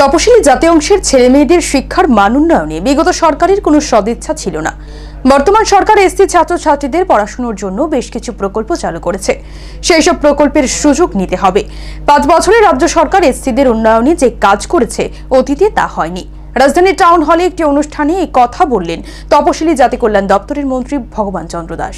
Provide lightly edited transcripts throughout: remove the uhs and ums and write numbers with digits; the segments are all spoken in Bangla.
তপশিলি জাতি অংশের ছেলেমেয়েদের শিক্ষার মান উন্নয়নে বিগত সরকারের কোনো সদিচ্ছা ছিল না। বর্তমান সরকার এসসি ছাত্রছাত্রীদের পড়াশোনার জন্য বেশ কিছু প্রকল্প চালু করেছে। সেই সব প্রকল্পের সুযোগ নিতে হবে। 5 বছরে রাজ্য সরকার এসসিদের উন্নয়নে যে কাজ করেছে অতীতে তা হয়নি। রাজধানী টাউন হলে একটি অনুষ্ঠানে এই কথা বললেন তপশিলি জাতি কল্যাণ দপ্তরের মন্ত্রী ভগবান চন্দ্র দাস।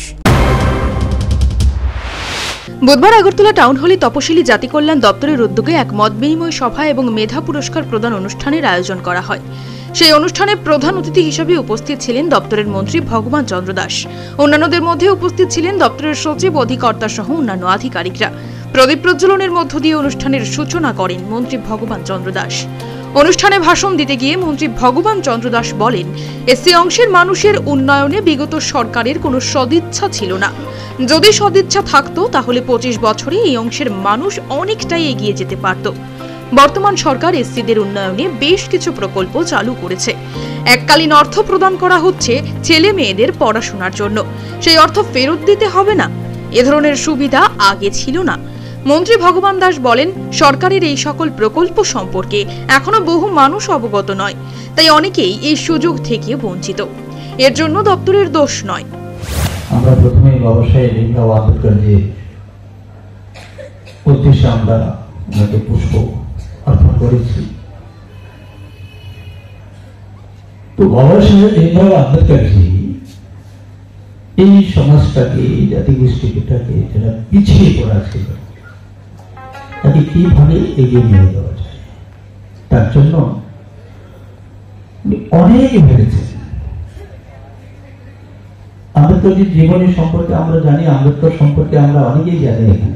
বুধবার আগরতলা টাউন হলে তপশিলি জাতি কল্যাণ দপ্তরের উদ্যোগে এক মত বিনিময় সভা এবং মেধা পুরস্কার প্রদান অনুষ্ঠানের আয়োজন করা হয়। সেই অনুষ্ঠানে প্রধান অতিথি হিসেবে উপস্থিত ছিলেন দপ্তরের মন্ত্রী ভগবান চন্দ্র দাস। অন্যান্যদের মধ্যে উপস্থিত ছিলেন দপ্তরের সচিব, অধিকর্তা সহ অন্যান্য আধিকারিকরা। প্রদীপ প্রজ্বলনের মধ্য দিয়ে অনুষ্ঠানের সূচনা করেন মন্ত্রী ভগবান চন্দ্র দাস। অনুষ্ঠানে ভাষণ দিতে গিয়ে মন্ত্রী ভগবান চন্দ্র দাস বলেন, এসসি অংশের মানুষের উন্নয়নে বিগত সরকারের কোনো সদিচ্ছা ছিল না। যদি সদিচ্ছা থাকতো তাহলে 25 বছরে এই অংশের মানুষ অনেকটাই এগিয়ে যেতে পারত। বর্তমান সরকার এসসিদের উন্নয়নে বেশ কিছু প্রকল্প চালু করেছে। এককালীন অর্থ প্রদান করা হচ্ছে ছেলে মেয়েদের পড়াশোনার জন্য। সেই অর্থ ফেরত দিতে হবে না। এ ধরনের সুবিধা আগে ছিল না। মন্ত্রী ভগবান দাস বলেন, সরকারের এই সকল প্রকল্প সম্পর্কে এখনো বহু মানুষ অবগত নয়, তাই অনেকেই এই সুযোগ থেকে বঞ্চিত। এর জন্য দপ্তরের দোষ নয়। আমরা প্রথমে ব্যবসায়ী ভীমরাও আম্বেদকরজির উদ্দেশ্যে আমরা ওনাকে পুষ্প অর্পণ করেছি। তো ব্যবসায়ী ভীমরাও আম্বেদকরজি এই সমাজটাকে, এই জাতিগোষ্ঠীটাকে যারা পিছিয়ে পড়া ছিল তাকে কিভাবে এগিয়ে নিয়ে যাওয়া যায়, তার জন্য অনেক ভেবেছেন। আম্বেদকরজির জীবনী সম্পর্কে আমরা জানি, আম্বেদকর সম্পর্কে আমরা অনেকেই জানি। এখানে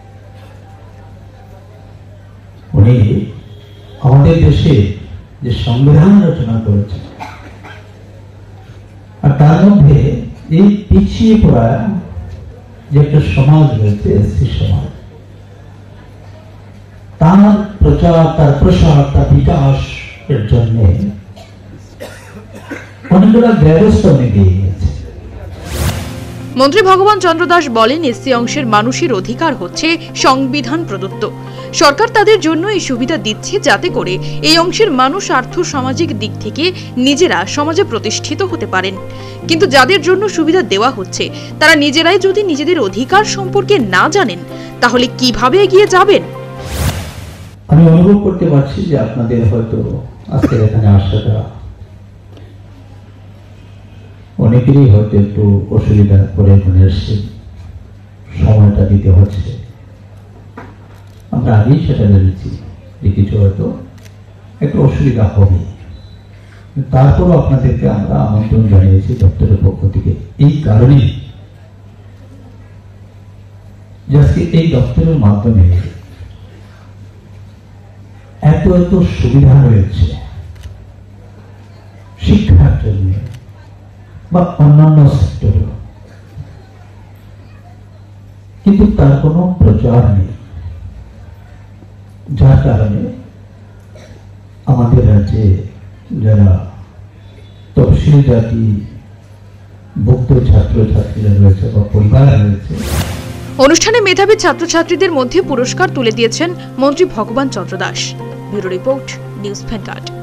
উনি আমাদের দেশে যে সংবিধান রচনা করেছেন, আর তার মধ্যে এই পিছিয়ে পড়া যে একটা সমাজ রয়েছে, এসসি সমাজ, তার প্রচার, তার প্রসার, তার বিকাশ এর জন্য অনেকগুলো ব্যবস্থা নিয়ে গেছে। মন্ত্রী ভগবান চন্দ্র দাস বলেন, এসসি অংশের মানুষের অধিকার হচ্ছে সংবিধান প্রদত্ত। সরকার তাদের জন্য এই সুবিধা দিচ্ছে যাতে করে এই অংশের মানুষ আর্থ সামাজিক দিক থেকে নিজেরা সমাজে প্রতিষ্ঠিত হতে পারেন। কিন্তু যাদের জন্য সুবিধা দেওয়া হচ্ছে তারা নিজেরাই যদি নিজেদের অধিকার সম্পর্কে না জানেন তাহলে কিভাবে এগিয়ে যাবেন? আমি অনুভব করতে পারছি যে আপনাদের হয়তো আজকে এখানে আসাটা অনেকেরই হয়তো একটু অসুবিধা করে মনে আসছে, সময়টা দিতে হচ্ছে। আমরা আগেই সেটা জেনেছি যে কিছু হয়তো একটু অসুবিধা হবে, তারপরও আপনাদেরকে আমরা আমন্ত্রণ জানিয়েছি দপ্তরের পক্ষ থেকে এই কারণে যে আজকে এই দপ্তরের মাধ্যমে এত এত সুবিধা রয়েছে শিক্ষার জন্য বা অন্যান্য সেক্টরে, কিন্তু তার কোনো প্রচার নেই, যার কারণে আমাদের রাজ্যে যারা তফসিলি জাতি ভুক্ত ছাত্রছাত্রীরা রয়েছে বা পরিবার রয়েছে। অনুষ্ঠানে মেধাবী ছাত্রছাত্রীদের মধ্যে পুরস্কার তুলে দিয়েছেন মন্ত্রী Bhagwan Chandra Das. Bureau report, news vanguard.